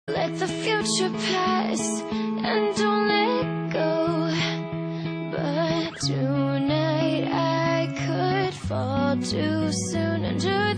Let the future pass and don't let go. But tonight I could fall too soon under